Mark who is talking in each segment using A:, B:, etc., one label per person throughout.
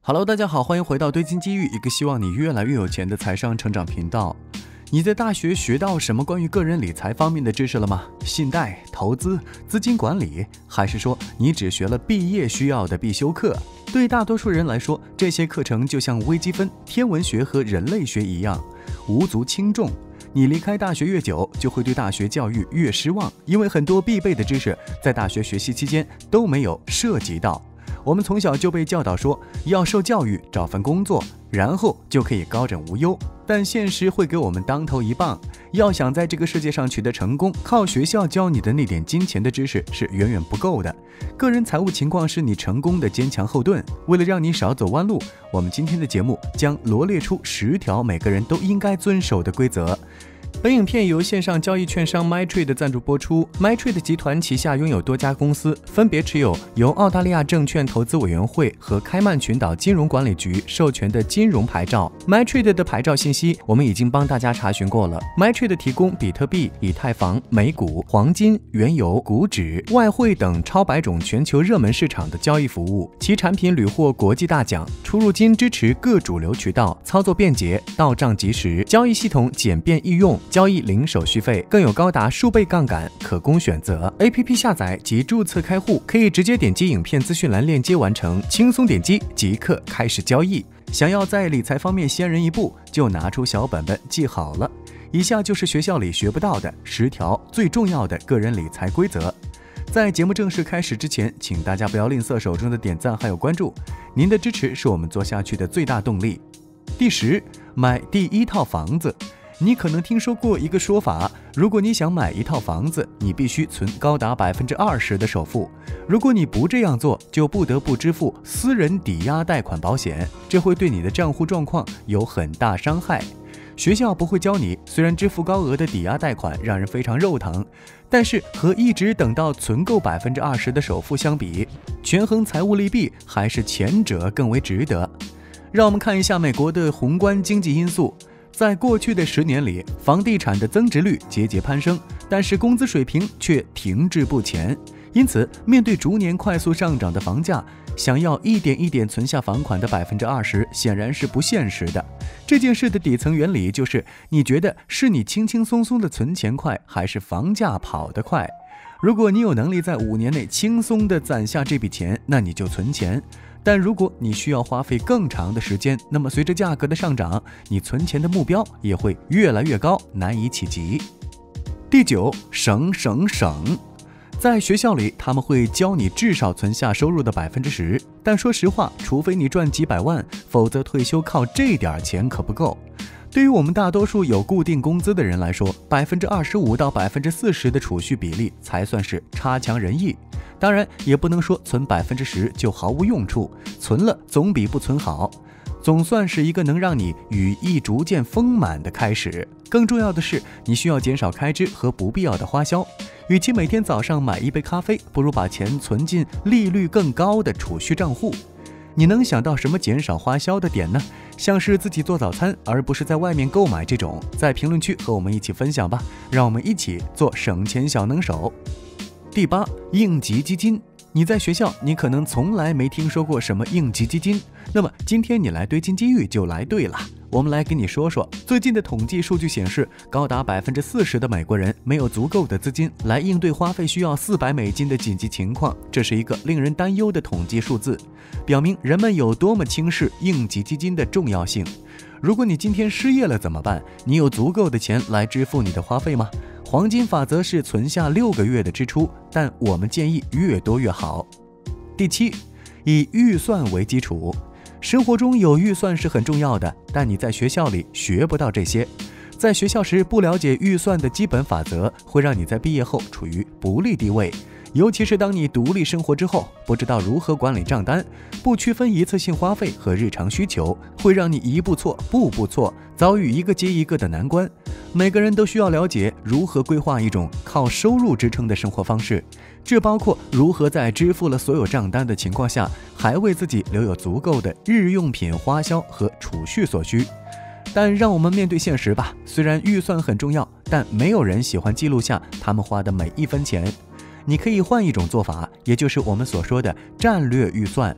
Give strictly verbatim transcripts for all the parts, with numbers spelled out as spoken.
A: Hello， 大家好，欢迎回到堆金机遇，一个希望你越来越有钱的财商成长频道。你在大学学到什么关于个人理财方面的知识了吗？信贷、投资、资金管理，还是说你只学了毕业需要的必修课？对大多数人来说，这些课程就像微积分、天文学和人类学一样，无足轻重。你离开大学越久，就会对大学教育越失望，因为很多必备的知识在大学学习期间都没有涉及到。我们从小就被教导说要受教育，找份工作，然后就可以高枕无忧。但现实会给我们当头一棒，要想在这个世界上取得成功，靠学校教你的那点金钱的知识是远远不够的。个人财务情况是你成功的坚强后盾。为了让你少走弯路，我们今天的节目将罗列出十条每个人都应该遵守的规则。本影片由线上交易券商 MyTrade 赞助播出。MyTrade 集团旗下拥有多家公司，分别持有由澳大利亚证券投资委员会和开曼群岛金融管理局授权的金融牌照。MyTrade 的牌照信息我们已经帮大家查询过了。MyTrade 提供比特币、以太坊、美股、黄金、原油、股指、外汇等超百种全球热门市场的交易服务，其产品屡获国际大奖。出入金支持各主流渠道，操作便捷，到账及时，交易系统简便易用。交易零手续费，更有高达数倍杠杆可供选择。A P P 下载及注册开户可以直接点击影片资讯栏链接完成，轻松点击即刻开始交易。想要在理财方面先人一步，就拿出小本本记好了。以下就是学校里学不到的十条最重要的个人理财规则。在节目正式开始之前，请大家不要吝啬手中的点赞还有关注，您的支持是我们做下去的最大动力。第十，买第一套房子。你可能听说过一个说法，如果你想买一套房子，你必须存高达百分之二十的首付。如果你不这样做，就不得不支付私人抵押贷款保险，这会对你的账户状况有很大伤害。学校不会教你，虽然支付高额的抵押贷款让人非常肉疼，但是和一直等到存够百分之二十的首付相比，权衡财务利弊，还是前者更为值得。让我们看一下美国的宏观经济因素。在过去的十年里，房地产的增值率节节攀升，但是工资水平却停滞不前。因此，面对逐年快速上涨的房价，想要一点一点存下房款的百分之二十，显然是不现实的。这件事的底层原理就是，你觉得是你轻轻松松的存钱快，还是房价跑得快？如果你有能力在五年内轻松地攒下这笔钱，那你就存钱。但如果你需要花费更长的时间，那么随着价格的上涨，你存钱的目标也会越来越高，难以企及。第九，省省省。在学校里，他们会教你至少存下收入的百分之十，但说实话，除非你赚几百万，否则退休靠这点钱可不够。对于我们大多数有固定工资的人来说，百分之二十五到百分之四十的储蓄比例才算是差强人意。当然，也不能说存百分之十就毫无用处，存了总比不存好，总算是一个能让你羽翼逐渐丰满的开始。更重要的是，你需要减少开支和不必要的花销。与其每天早上买一杯咖啡，不如把钱存进利率更高的储蓄账户。你能想到什么减少花销的点呢？像是自己做早餐，而不是在外面购买这种，在评论区和我们一起分享吧，让我们一起做省钱小能手。第八，应急基金。你在学校，你可能从来没听说过什么应急基金，那么今天你来堆金机遇就来对了。我们来跟你说说，最近的统计数据显示，高达百分之四十的美国人没有足够的资金来应对花费需要四百美金的紧急情况，这是一个令人担忧的统计数字，表明人们有多么轻视应急基金的重要性。如果你今天失业了怎么办？你有足够的钱来支付你的花费吗？黄金法则是存下六个月的支出，但我们建议越多越好。第七，以预算为基础。生活中有预算是很重要的，但你在学校里学不到这些。在学校时不了解预算的基本法则，会让你在毕业后处于不利地位。尤其是当你独立生活之后，不知道如何管理账单，不区分一次性花费和日常需求，会让你一步错步步错，遭遇一个接一个的难关。每个人都需要了解如何规划一种靠收入支撑的生活方式，这包括如何在支付了所有账单的情况下，还为自己留有足够的日用品花销和储蓄所需。但让我们面对现实吧，虽然预算很重要，但没有人喜欢记录下他们花的每一分钱。你可以换一种做法，也就是我们所说的战略预算。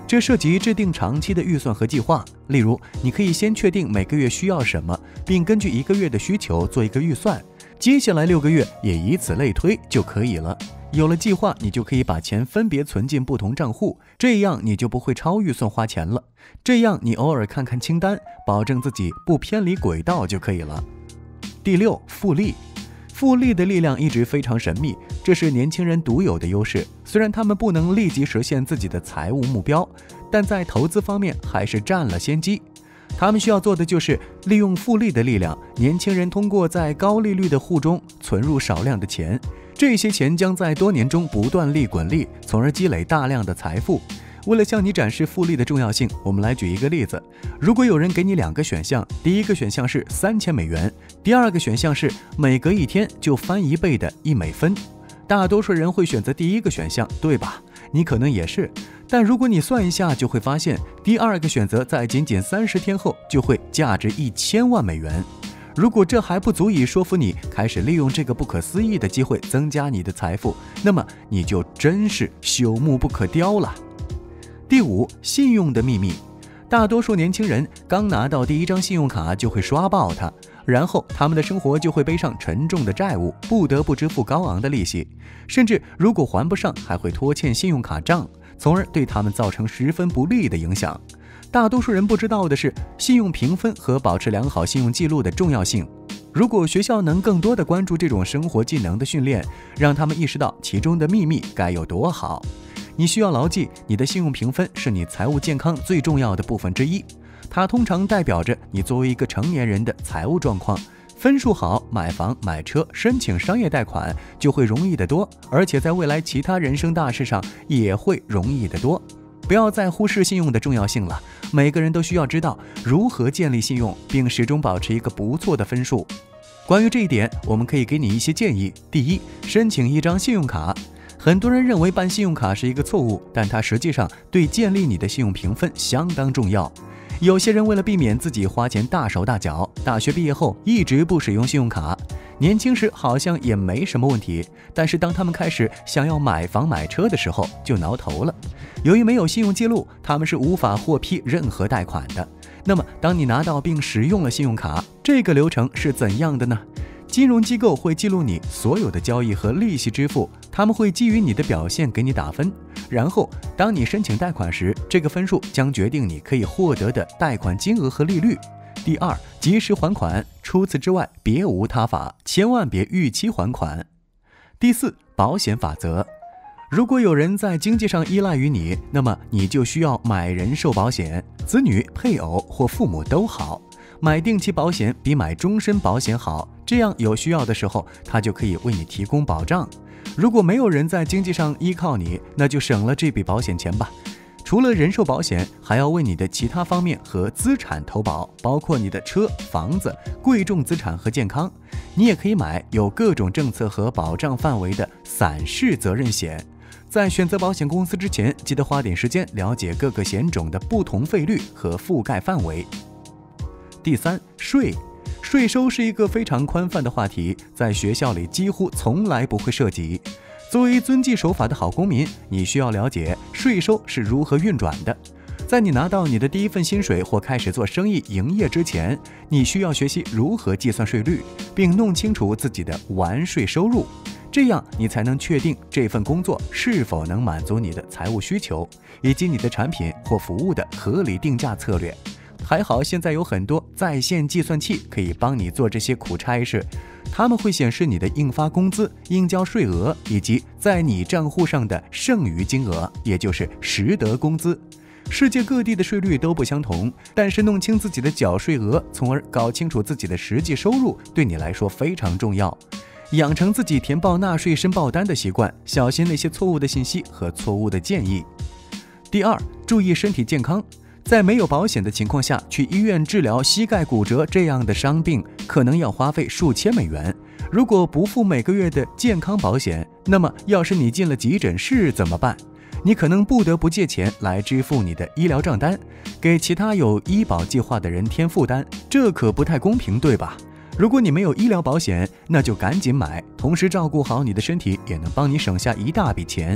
A: 这涉及制定长期的预算和计划。例如，你可以先确定每个月需要什么，并根据一个月的需求做一个预算，接下来六个月也以此类推就可以了。有了计划，你就可以把钱分别存进不同账户，这样你就不会超预算花钱了。这样你偶尔看看清单，保证自己不偏离轨道就可以了。第六，复利。复利的力量一直非常神秘，这是年轻人独有的优势。虽然他们不能立即实现自己的财务目标，但在投资方面还是占了先机。他们需要做的就是利用复利的力量。年轻人通过在高利率的户中存入少量的钱，这些钱将在多年中不断利滚利，从而积累大量的财富。为了向你展示复利的重要性，我们来举一个例子。如果有人给你两个选项，第一个选项是三千美元，第二个选项是每隔一天就翻一倍的一美分，大多数人会选择第一个选项，对吧？你可能也是，但如果你算一下，就会发现第二个选择在仅仅三十天后就会价值一千万美元。如果这还不足以说服你开始利用这个不可思议的机会增加你的财富，那么你就真是朽木不可雕了。第五，信用的秘密。大多数年轻人刚拿到第一张信用卡就会刷爆它，然后他们的生活就会背上沉重的债务，不得不支付高昂的利息，甚至如果还不上还会拖欠信用卡账，从而对他们造成十分不利的影响。大多数人不知道的是，信用评分和保持良好信用记录的重要性。如果学校能更多的关注这种生活技能的训练，让他们意识到其中的秘密该有多好。你需要牢记，你的信用评分是你财务健康最重要的部分之一，它通常代表着你作为一个成年人的财务状况。分数好，买房、买车、申请商业贷款就会容易得多，而且在未来其他人生大事上也会容易得多。不要再忽视信用的重要性了，每个人都需要知道如何建立信用，并始终保持一个不错的分数。关于这一点，我们可以给你一些建议。第一，申请一张信用卡。很多人认为办信用卡是一个错误，但它实际上对建立你的信用评分相当重要。有些人为了避免自己花钱大手大脚，大学毕业后一直不使用信用卡，年轻时好像也没什么问题，但是当他们开始想要买房买车的时候就挠头了。由于没有信用记录，他们是无法获批任何贷款的。那么当你拿到并使用了信用卡，这个流程是怎样的呢？金融机构会记录你所有的交易和利息支付，他们会基于你的表现给你打分，然后当你申请贷款时，这个分数将决定你可以获得的贷款金额和利率。第二，及时还款，除此之外别无他法，千万别逾期还款。第四，保险法则。如果有人在经济上依赖于你，那么你就需要买人寿保险，子女、配偶或父母都好。买定期保险比买终身保险好，这样有需要的时候，它就可以为你提供保障。如果没有人在经济上依靠你，那就省了这笔保险钱吧。除了人寿保险，还要为你的其他方面和资产投保，包括你的车、房子、贵重资产和健康。你也可以买有各种政策和保障范围的散式责任险。在选择保险公司之前，记得花点时间了解各个险种的不同费率和覆盖范围。第三，税。税收是一个非常宽泛的话题，在学校里几乎从来不会涉及。作为遵纪守法的好公民，你需要了解税收是如何运转的。在你拿到你的第一份薪水或开始做生意营业之前，你需要学习如何计算税率，并弄清楚自己的完税收入。这样你才能确定这份工作是否能满足你的财务需求，以及你的产品或服务的合理定价策略。还好现在有很多在线计算器可以帮你做这些苦差事，他们会显示你的应发工资、应交税额以及在你账户上的剩余金额，也就是实得工资。世界各地的税率都不相同，但是弄清自己的缴税额，从而搞清楚自己的实际收入，对你来说非常重要。养成自己填报纳税申报单的习惯，小心那些错误的信息和错误的建议。第二，注意身体健康。在没有保险的情况下，去医院治疗膝盖骨折这样的伤病，可能要花费数千美元。如果不付每个月的健康保险，那么要是你进了急诊室怎么办？你可能不得不借钱来支付你的医疗账单，给其他有医保计划的人添负担，这可不太公平，对吧？如果你没有医疗保险，那就赶紧买，同时照顾好你的身体，也能帮你省下一大笔钱。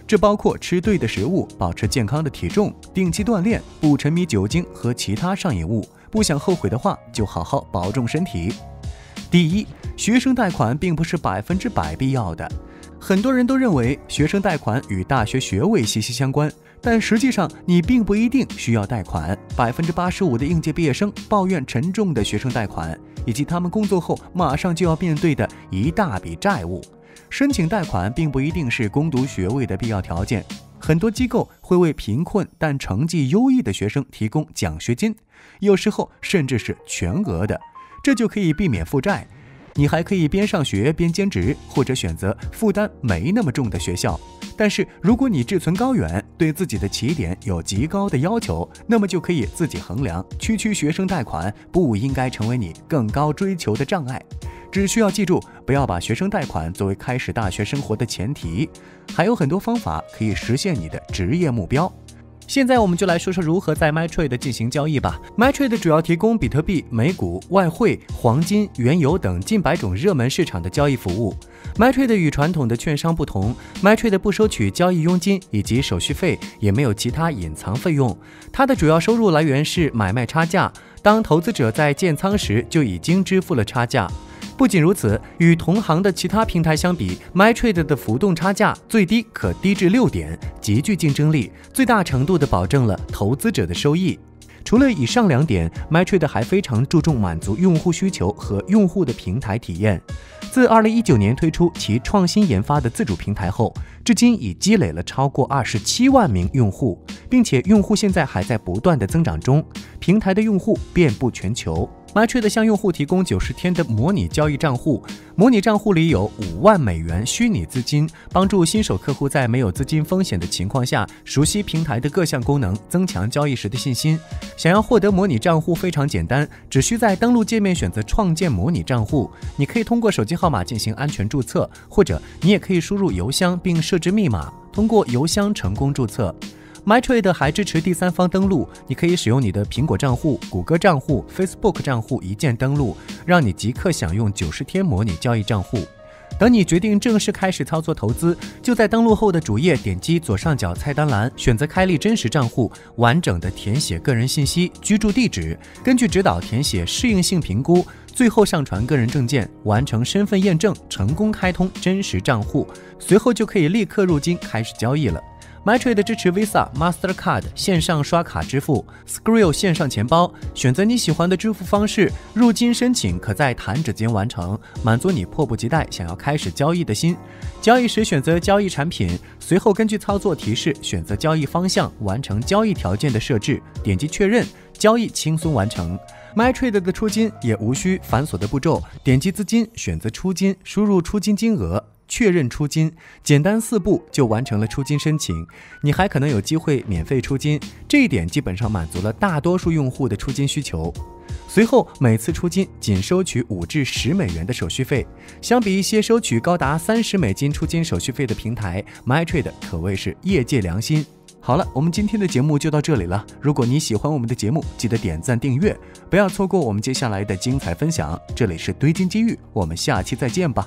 A: 这包括吃对的食物，保持健康的体重，定期锻炼，不沉迷酒精和其他上瘾物。不想后悔的话，就好好保重身体。第一，学生贷款并不是百分之百必要的。很多人都认为学生贷款与大学学位息息相关，但实际上你并不一定需要贷款。百分之八十五的应届毕业生抱怨沉重的学生贷款，以及他们工作后马上就要面对的一大笔债务。申请贷款并不一定是攻读学位的必要条件，很多机构会为贫困但成绩优异的学生提供奖学金，有时候甚至是全额的，这就可以避免负债。你还可以边上学边兼职，或者选择负担没那么重的学校。但是如果你志存高远，对自己的起点有极高的要求，那么就可以自己衡量，区区学生贷款不应该成为你更高追求的障碍。只需要记住，不要把学生贷款作为开始大学生活的前提，还有很多方法可以实现你的职业目标。现在我们就来说说如何在 MyTrade 进行交易吧。MyTrade 主要提供比特币、美股、外汇、黄金、原油等近百种热门市场的交易服务。MyTrade 与传统的券商不同， MyTrade 不收取交易佣金以及手续费，也没有其他隐藏费用。它的主要收入来源是买卖差价，当投资者在建仓时就已经支付了差价。不仅如此，与同行的其他平台相比， MyTrade 的浮动差价最低可低至六点，极具竞争力，最大程度地保证了投资者的收益。除了以上两点， MyTrade 还非常注重满足用户需求和用户的平台体验。自二零一九年推出其创新研发的自主平台后，至今已积累了超过二十七万名用户，并且用户现在还在不断的增长中，平台的用户遍布全球。MyTrade 向用户提供九十天的模拟交易账户，模拟账户里有五万美元虚拟资金，帮助新手客户在没有资金风险的情况下，熟悉平台的各项功能，增强交易时的信心。想要获得模拟账户非常简单，只需在登录界面选择创建模拟账户，你可以通过手机号码进行安全注册，或者你也可以输入邮箱并设置密码，通过邮箱成功注册。MyTrade 还支持第三方登录，你可以使用你的苹果账户、谷歌账户、Facebook 账户一键登录，让你即刻享用九十天模拟交易账户。等你决定正式开始操作投资，就在登录后的主页点击左上角菜单栏，选择开立真实账户，完整的填写个人信息、居住地址，根据指导填写适应性评估，最后上传个人证件，完成身份验证，成功开通真实账户，随后就可以立刻入金开始交易了。MyTrade 支持 Visa、Mastercard 线上刷卡支付、Skrill 线上钱包，选择你喜欢的支付方式，入金申请可在弹指间完成，满足你迫不及待想要开始交易的心。交易时选择交易产品，随后根据操作提示选择交易方向，完成交易条件的设置，点击确认，交易轻松完成。MyTrade 的出金也无需繁琐的步骤，点击资金，选择出金，输入出金金额，确认出金，简单四步就完成了出金申请。你还可能有机会免费出金，这一点基本上满足了大多数用户的出金需求。随后每次出金仅收取五至十美元的手续费，相比一些收取高达三十美金出金手续费的平台， MyTrade 可谓是业界良心。好了，我们今天的节目就到这里了。如果你喜欢我们的节目，记得点赞订阅，不要错过我们接下来的精彩分享。这里是堆金机遇，我们下期再见吧。